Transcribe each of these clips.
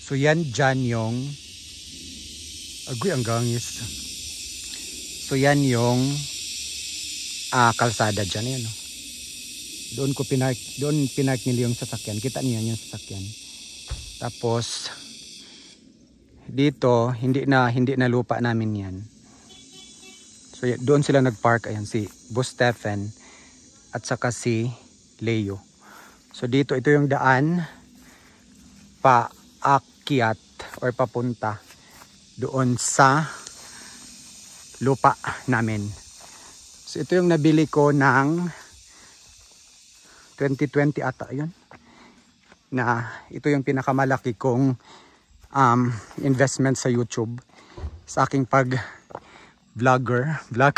So yan dyan yung agoy ang gangis. So yan yung kalsada dyan. Yan, no? Doon pinark nila yung sasakyan. Kita niyo yan yung sasakyan. Tapos dito hindi na lupa namin yan. So doon sila nagpark. Ayan si Boss Stephen at saka si Leo. So dito ito yung daan paakyat or papunta doon sa lupa namin. So ito yung nabili ko ng 2020 ata yun. Na ito yung pinakamalaki kong investment sa YouTube sa aking vlogger.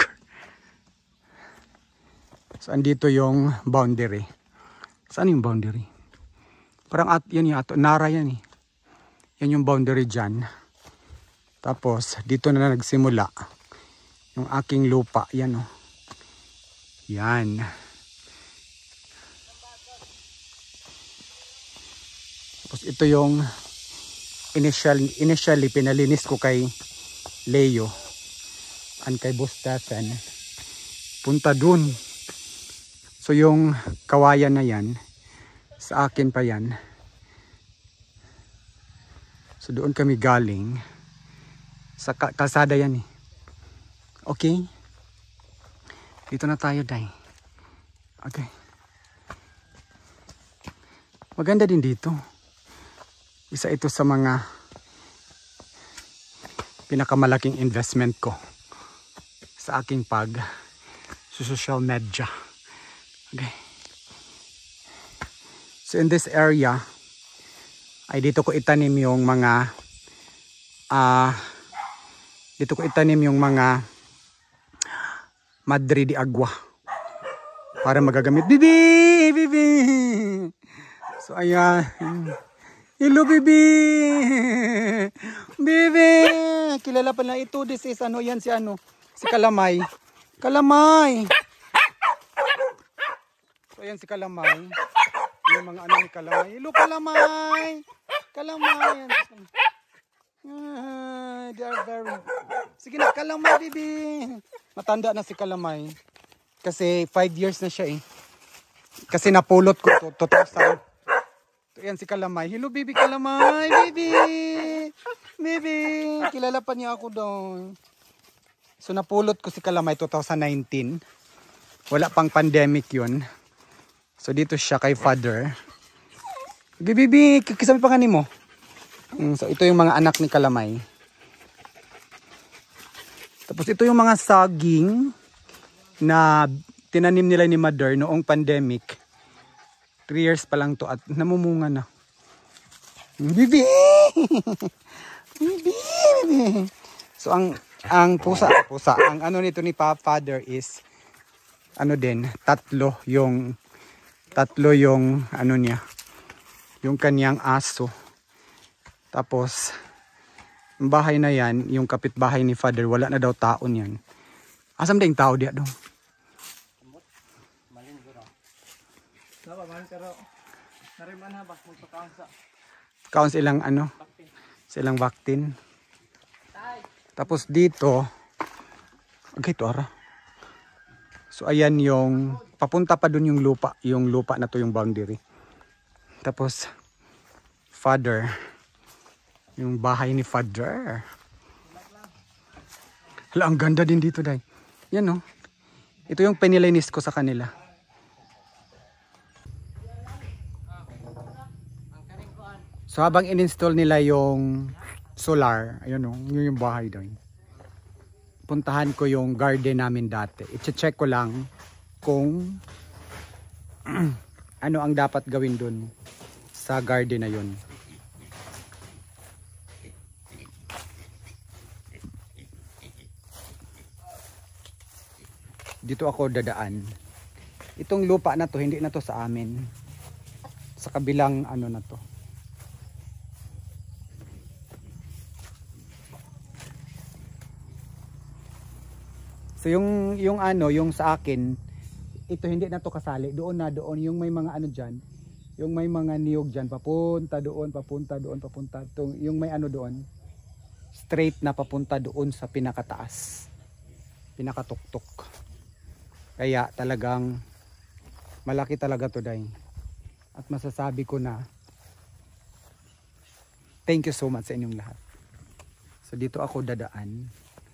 So andito yung boundary. Saan yung boundary? Parang yan yung Nara yan eh. Yan yung boundary dyan. Tapos dito na nagsimula yung aking lupa. Yan oh. Yan. Tapos ito yung initially pinalinis ko kay Leo and kay Boss Stephen. Punta dun. So yung kawayan na yan, sa akin pa yan. So doon kami galing. Sa kalsada yan eh. Okay? Dito na tayo, Day. Okay. Maganda din dito. Isa ito sa mga pinakamalaking investment ko sa aking social media. Okay. So in this area ay dito ko itanim yung mga Madre de Agua para magagamit. Bibi! So ayan. Hello Bibi! Bibi! Kilala pa na ito. This is ano yan si Kalamay. Kalamay! So ayan si Kalamay. Yung mga ni Kalamay. Hello Kalamay! Kalamay! They are very... Sige na Kalamay Bibi! Matanda na si Kalamay. Kasi 5 years na siya eh. Kasi napulot ko to 2000. Yan si Kalamay. Hello baby Kalamay. Baby. Baby. Kilala pa niya ako doon. So napulot ko si Kalamay 2019. Wala pang pandemic yun. So dito siya kay father. Baby. Kisabi pa kani mo. So ito yung mga anak ni Kalamay. Tapos ito yung mga saging na tinanim nila ni mother noong pandemic. 3 years pa lang to at namumunga na. Bibi! Bibi! So ang pusa, ang ano nito ni father is tatlo yung ano niya, yung kanyang aso. Tapos ang bahay na yan, yung kapitbahay ni father, wala na daw taon yan. Asam ding tao diya daw. Kaon silang silang vaktin. Tapos dito, okay to ara. So ayan yung papunta pa dun yung lupa na to yung boundary. Tapos father, yung bahay ni father. Hala, ang ganda din dito, Day. Yan no. Ito yung pinilinis ko sa kanila. So habang in-install nila yung solar, ayun no, yun yung bahay doon. Puntahan ko yung garden namin dati. I-check ko lang kung ano ang dapat gawin doon sa garden na yun. Dito ako dadaan. Itong lupa na to, hindi na to sa amin. Sa kabilang na to. So yung sa akin, ito hindi na to kasali. Doon yung may mga diyan, Yung may mga niyog dyan, papunta doon, papunta doon, papunta. Yung may ano doon, straight na papunta doon sa pinakataas. Pinakatuktok. Kaya talagang malaki talaga to, day. At masasabi ko na thank you so much sa inyong lahat. So dito ako dadaan.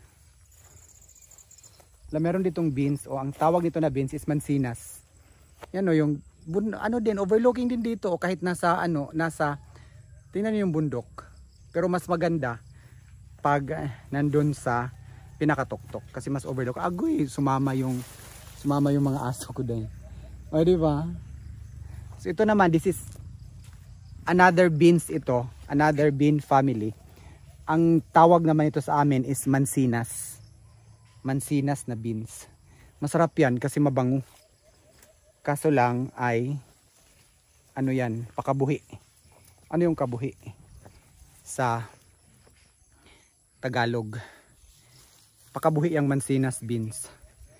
Meron ditong beans, o ang tawag nito na beans is mansinas. Yan o, yung ano din, overlooking din dito, o kahit nasa tingnan niyo yung bundok. Pero mas maganda pag nandun sa pinakatuktok kasi mas overlook. Agoy, sumama yung mga aso ko din. O di ba? So ito naman, this is another beans ito, another bean family. Ang tawag naman ito sa amin is mansinas. Mansinas na beans. Masarap yan kasi mabango. Kaso lang ay ano yan, pakabuhi. Ano yung kabuhi sa Tagalog? Pakabuhi yung mansinas beans.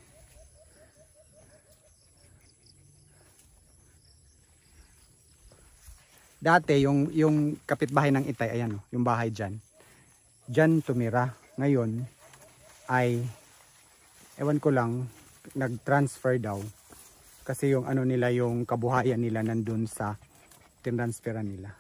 Dati yung kapitbahay ng Itay, ayan o, yung bahay dyan. Dyan tumira. Ngayon ay ewan ko lang, nag-transfer daw. Kasi yung ano nila, yung kabuhayan nila nandun sa tinransferan nila.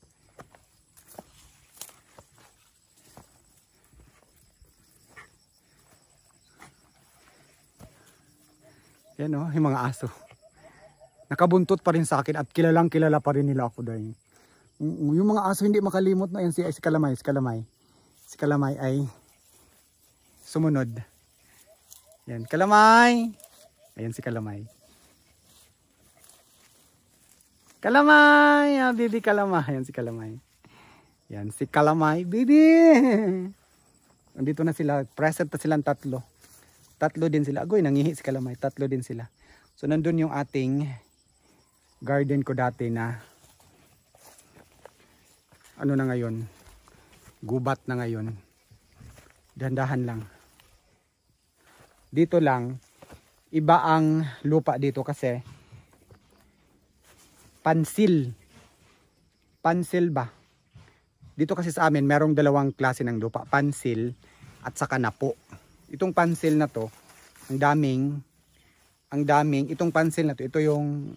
Yan o, yung mga aso. Nakabuntot pa rin sa akin at kilalang kilala pa rin nila ako dahil. Yung mga aso hindi makalimot na yan si Kalamay. Si Kalamay ay sumunod. Yan, Kalamay. Ayan si Kalamay. Kalamay, baby Kalamay. Ayan si Kalamay. Yan si Kalamay, baby. Nandito na sila, present na silang tatlo. Tatlo din sila. Agoy, nangihi si Kalamay. Tatlo din sila. So nandun yung ating garden ko dati na ano na ngayon, gubat na ngayon. Dahan-dahan lang. Dito lang, iba ang lupa dito kasi pansil ba? Dito kasi sa amin merong dalawang klase ng lupa, pansil at saka napo. Itong pansil na to, ang daming itong pansil na to, ito yung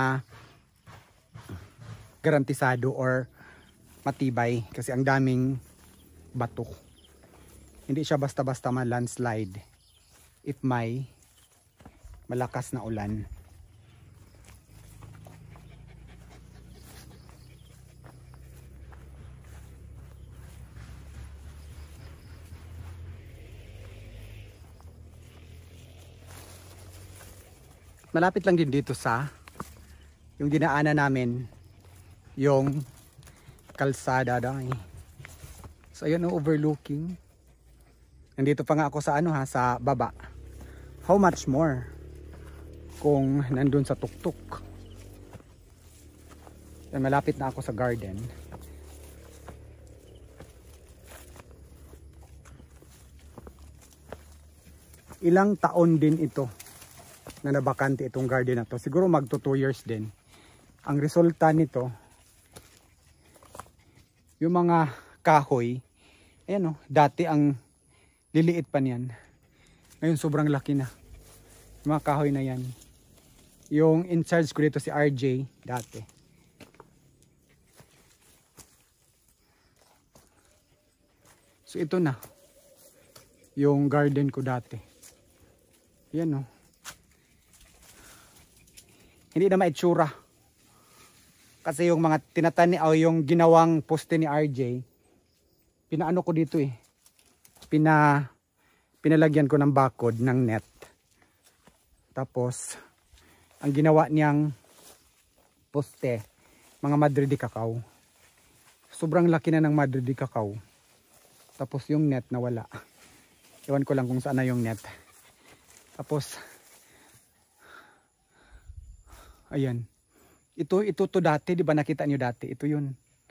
garantisado or matibay kasi ang daming bato. Hindi siya basta-basta ma-landslide if may malakas na ulan. Malapit lang din dito sa yung dinaanan namin, yung kalsada dahil. So ayun, overlooking. Nandito pa nga ako sa sa baba. How much more kung nandun sa tuktok. Yan, malapit na ako sa garden. Ilang taon din ito na nabakante itong garden na to. Siguro magto 2 years din. Ang resulta nito, yung mga kahoy, ayan o, dati ang liliit pa niyan. Ngayon sobrang laki na. Yung mga kahoy na yan. Yung in charge ko dito si RJ dati. So ito na. Yung garden ko dati. Yan o. Hindi na maitsura. Kasi yung mga tinatani o yung ginawang poste ni RJ, pinaano ko dito eh. Pinalagyan ko ng bakod ng net. Tapos ang ginawa niyang poste, mga Madre de Cacao. Sobrang laki na ng Madre de Cacao. Tapos yung net nawala. Ewan ko lang kung saan na yung net. Tapos ayan. Ito to dati, 'di ba nakita niyo dati? Ito 'yun.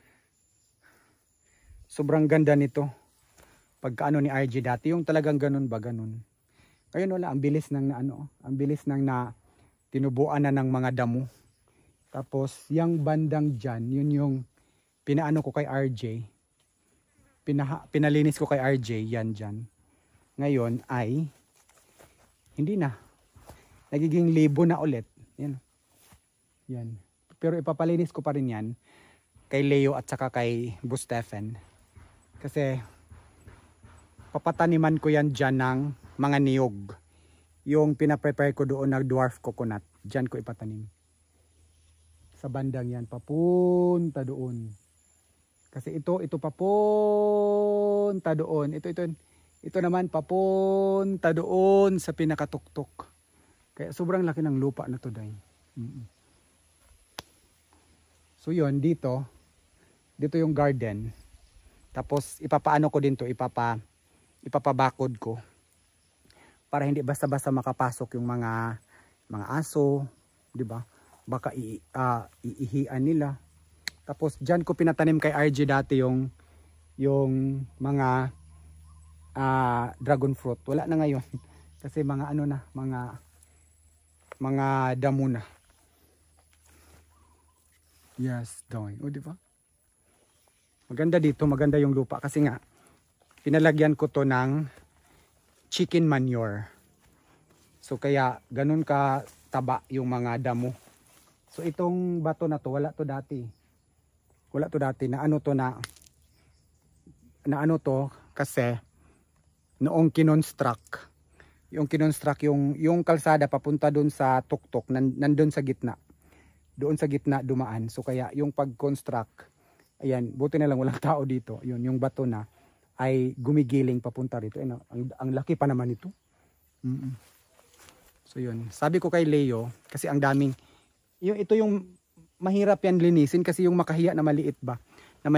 Sobrang ganda nito. Pagkaano ni RJ dati, yung talagang ganun ba ganun. Ngayon wala, ang bilis nang ang bilis nang na tinubuan na ng mga damo. Tapos, yung bandang dyan, yun yung pinaano ko kay RJ. Pinalinis ko kay RJ, yan dyan. Ngayon ay, hindi na. Nagiging libo na ulit. Yan. Yan. Pero ipapalinis ko pa rin yan kay Leo at saka kay Boo Stephen. Kasi, papataniman ko yan dyan ng mga niyog. Yung pinaprepare ko doon na dwarf coconut. Dyan ko ipatanim. Sa bandang yan, papunta doon. Kasi ito papunta doon. Ito naman papunta doon sa pinakatuktok. Kaya sobrang laki ng lupa na to, day. So yun, dito yung garden. Tapos ipapaano ko din to, ipapabakod ko. Para hindi basta-basta makapasok yung mga aso, 'di ba? Baka iihian nila. Tapos diyan ko pinatanim kay RJ dati yung mga dragon fruit. Wala na ngayon kasi mga ano na, mga damo na. Yes, doy. O, 'di ba? Maganda dito, maganda yung lupa kasi nga pinalagyan ko to ng chicken manure. So kaya ganun ka taba yung mga damo. So itong bato na to, wala to dati. Wala to dati na ano to kasi noong kinonstruct. Yung kalsada papunta doon sa tuktok, nandun sa gitna. Doon sa gitna dumaan. So kaya yung pag-construct, ayan, buti na lang walang tao dito. Yun, yung bato na ay gumigiling papunta rito. Ang laki pa naman ito. So yun, sabi ko kay Leo, kasi ang daming, ito yung mahirap yan linisin kasi yung makahiya na maliit ba, na may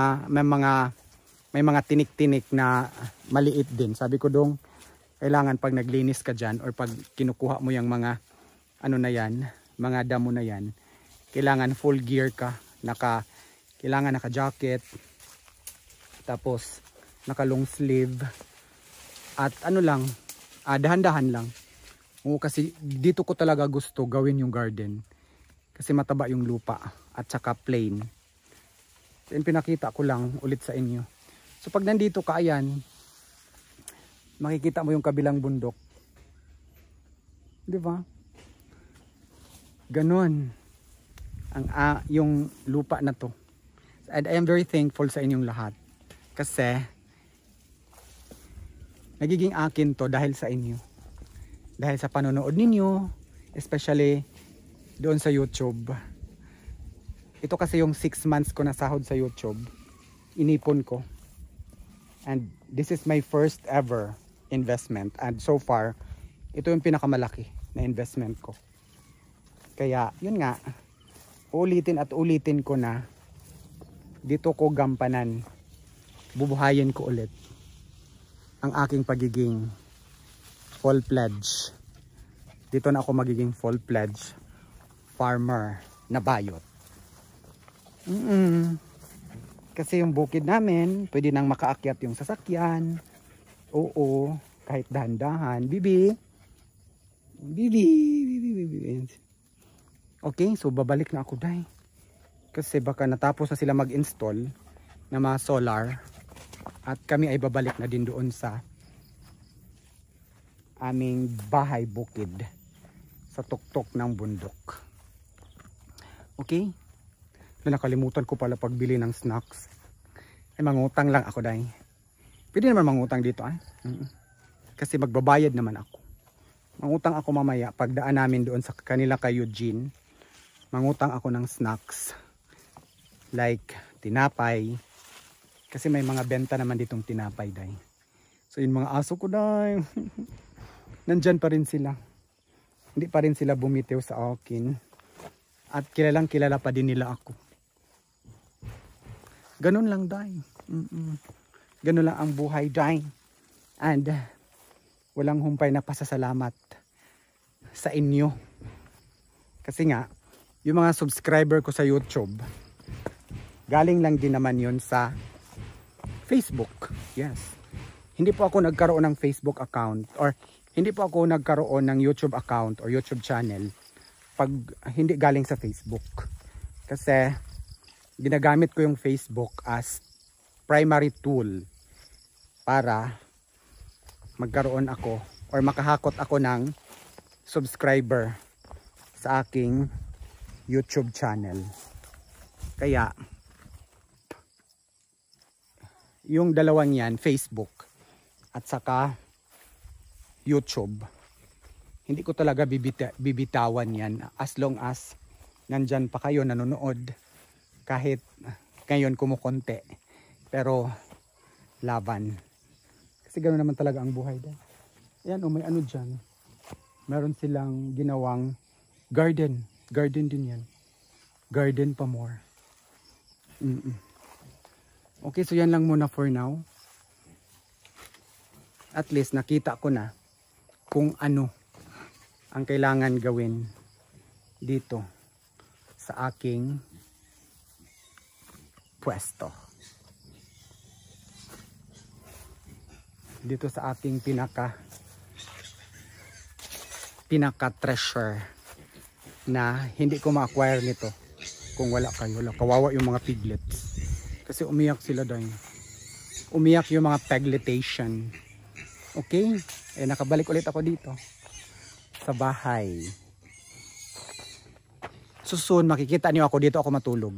mga tinik-tinik na maliit din. Sabi ko dong, kailangan pag naglinis ka dyan or pag kinukuha mo yung mga ano na yan, mga damo na yan, kailangan full gear ka, kailangan naka-jacket, tapos naka long sleeve, at ano lang, dahan-dahan lang. Oo, kasi dito ko talaga gusto gawin yung garden kasi mataba yung lupa at saka plain. So, pinakita ko lang ulit sa inyo. So pag nandito ka, ayan, makikita mo yung kabilang bundok, di ba? Ganon ang yung lupa na to. And I am very thankful sa inyong lahat kasi nagiging akin to dahil sa inyo. Dahil sa panonood ninyo, especially doon sa YouTube. Ito kasi yung 6 months ko na sahod sa YouTube. Inipon ko. And this is my first ever investment. And so far, ito yung pinakamalaki na investment ko. Kaya, yun nga, ulitin at ulitin ko na dito ko gampanan. Bubuhayin ko ulit ang aking pagiging full pledge. Dito na ako magiging full pledge farmer na bayot. Kasi yung bukid namin, pwede nang makaakyat yung sasakyan. Oo, kahit dahan-dahan. Bibi. Okay, so babalik na ako, day. Kasi baka natapos na sila mag-install ng mga solar. At kami ay babalik na din doon sa aming bahay bukid sa tuktok ng bundok. Okay? Nakalimutan ko pala pagbili ng snacks. Ay, mangutang lang ako, day. Pwede naman mangutang dito, ah. Kasi magbabayad naman ako. Mangutang ako mamaya pagdaan namin doon sa kanila kay Eugene. Mangutang ako ng snacks. Like tinapay. Kasi may mga benta naman ditong tinapay, day. So yung mga aso ko, day. Nandyan pa rin sila. Hindi pa rin sila bumitiw sa akin. At kilalang kilala pa din nila ako. Ganun lang, day. Ganun lang ang buhay, day. And walang humpay na pasasalamat sa inyo. Kasi nga, yung mga subscriber ko sa YouTube, galing lang din naman yun sa Facebook. Yes. Hindi po ako nagkaroon ng Facebook account or hindi po ako nagkaroon ng YouTube account or YouTube channel pag hindi galing sa Facebook. Kasi ginagamit ko yung Facebook as primary tool para magkaroon ako or makahakot ako ng subscriber sa aking YouTube channel. Kaya yung dalawang yan, Facebook at saka YouTube, hindi ko talaga bibitawan yan as long as nandyan pa kayo nanonood. Kahit ngayon kumukonti, pero laban. Kasi gano'n naman talaga ang buhay dahil. Ayan, may ano dyan. Meron silang ginawang garden. Garden din yan. Garden pa more. Okay, so yan lang muna for now. At least nakita ko na kung ano ang kailangan gawin dito sa aking pwesto. Dito sa aking pinaka treasure na hindi ko ma-acquire nito kung wala kayo. Kawawa yung mga piglets kasi umiyak sila dahil umiyak yung mga pegletation. Okay, nakabalik ulit ako dito sa bahay. So soon makikita niyo ako dito ako matulog.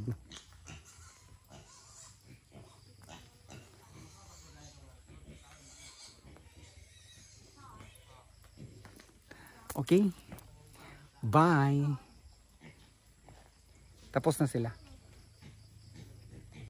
Okay? Bye! Tapos na sila.